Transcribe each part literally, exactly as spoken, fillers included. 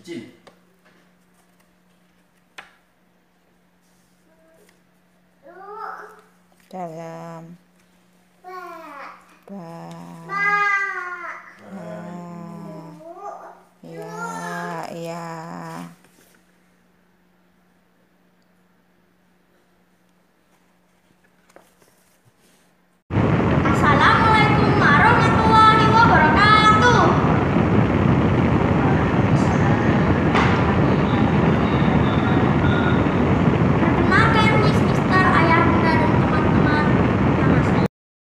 Jin. Dalam ba ba ya ya Assalamualaikum warahmatullahi wabarakatuh. Perkenalkan Miss Mister Ayah Bunda dan teman-teman. Nama saya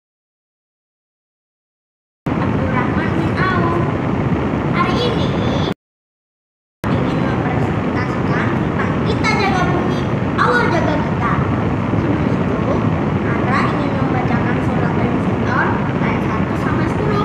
Abdurrahman bin Auf. Hari ini ingin mempresentasikan tentang kita jaga bumi, Allah jaga kita. Sebelum itu, Andra ingin membacakan surat Al-Insyirah ayat satu sampai sepuluh.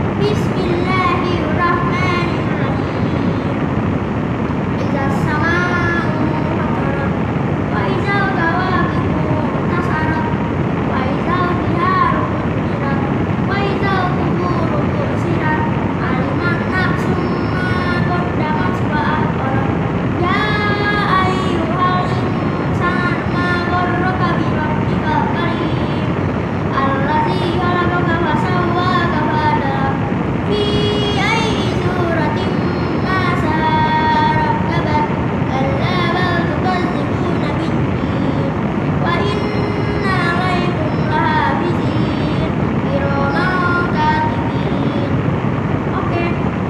Bismillahirrahmanirrahim. Idzas samaa'u fatarat wa idzal kawakibu intasarat wa idzal biharu fujirat wa idzal quburu bu'sirat aliman nafsum ma qaddamat wa akharat. Ya ayyuhal insan ma gharraka bi rabbikal karim allazi khalaqaka fasawwaka fa'adalak fi ayyi suratin ma sarakabat kalla bal tukadzibuna bid-din wa inna 'alaikum lahafizin kiraman katibin. Oke,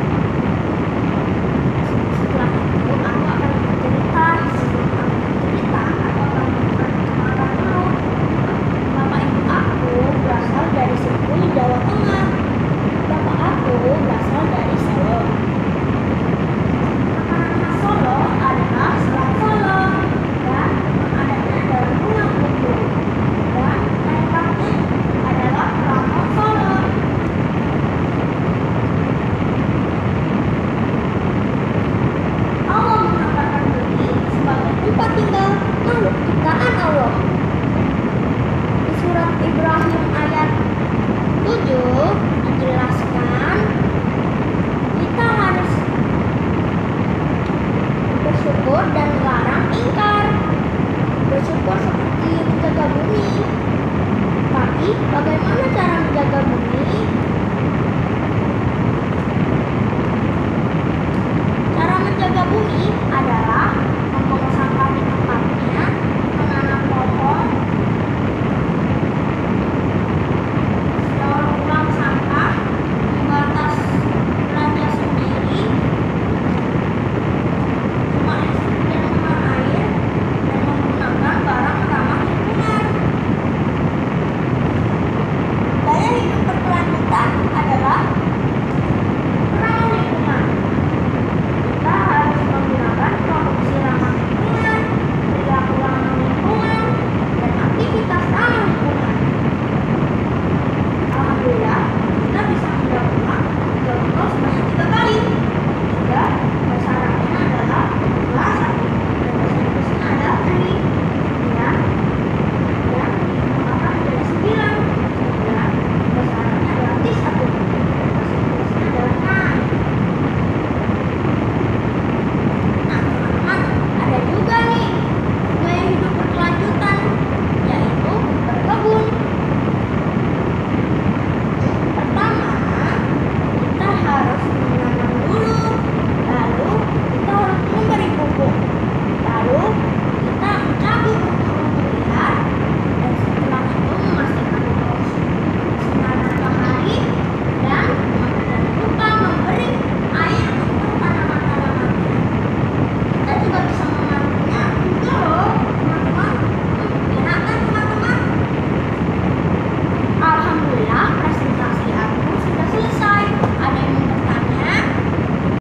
setelah itu aku akan bercerita. Cerita aku akan memperkenalkan dulu. Bapak ibu aku berasal dari Sentul, Jawa Tengah. Bapak aku berasal dari Solo. Makanan khas Solo adalah selat Solo dan adanya adalah bunga kutu dan naiknya adalah keraton Solo. Allah menempatkan bumi sebagai tempat tinggal makhluk ciptaan Allah. Di surat Ibrahim ayat tujuh dijelaskan kita harus bersyukur dan melarang ingkar. Bersyukur seperti menjaga bumi. Tapi bagaimana cara menjaga bumi?